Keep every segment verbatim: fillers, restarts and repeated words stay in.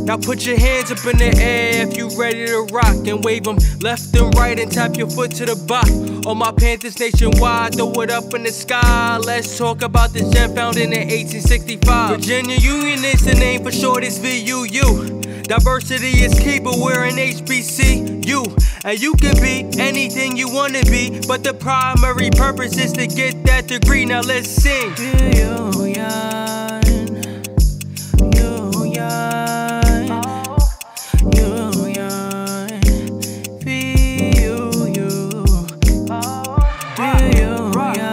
Now put your hands up in the air if you ready to rock, and wave them left and right and tap your foot to the bop. All my Panthers nationwide, throw it up in the sky. Let's talk about this gem found in eighteen sixty-five. Virginia Union is the name, for short it's V U U. Diversity is key, but we're an H B C U. And you can be anything you wanna be, but the primary purpose is to get that degree. Now let's sing. Union, Union, Union, V U U. Union,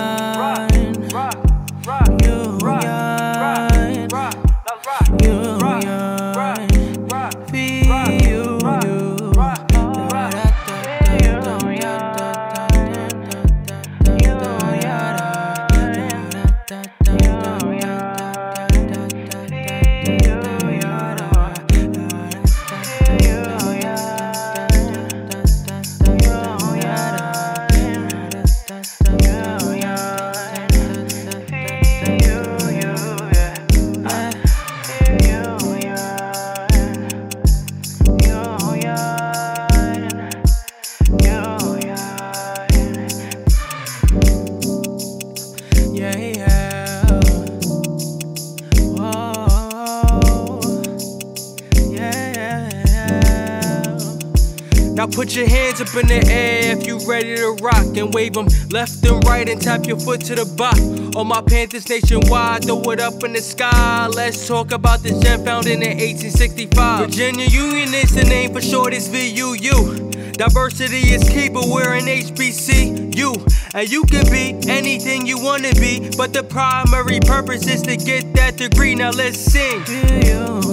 Now put your hands up in the air if you ready to rock, and wave them left and right and tap your foot to the bop. All my Panthers nationwide, throw it up in the sky. Let's talk about this gem found in eighteen sixty-five. Virginia Union is the name, for short it's V U U. Diversity is key, but we're an H B C U. And you can be anything you wanna be, but the primary purpose is to get that degree. Now let's sing. Union,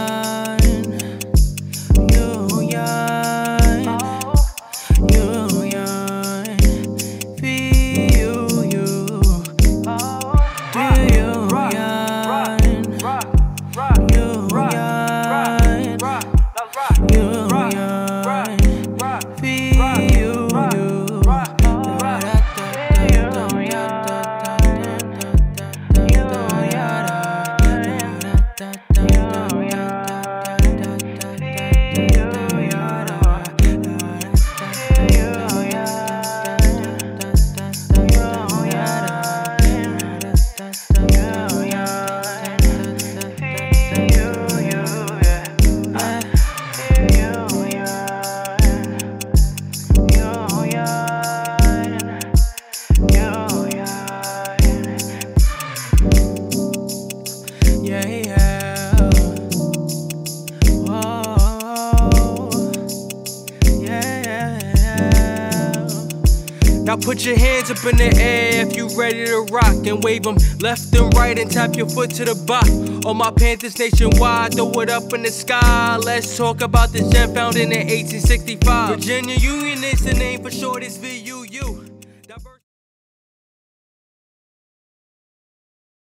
Now put your hands up in the air if you ready to rock, and wave them left and right and tap your foot to the bop. All my Panthers nationwide, throw it up in the sky. Let's talk about this gem found in eighteen sixty-five. Virginia Union is the name, for short it's V U.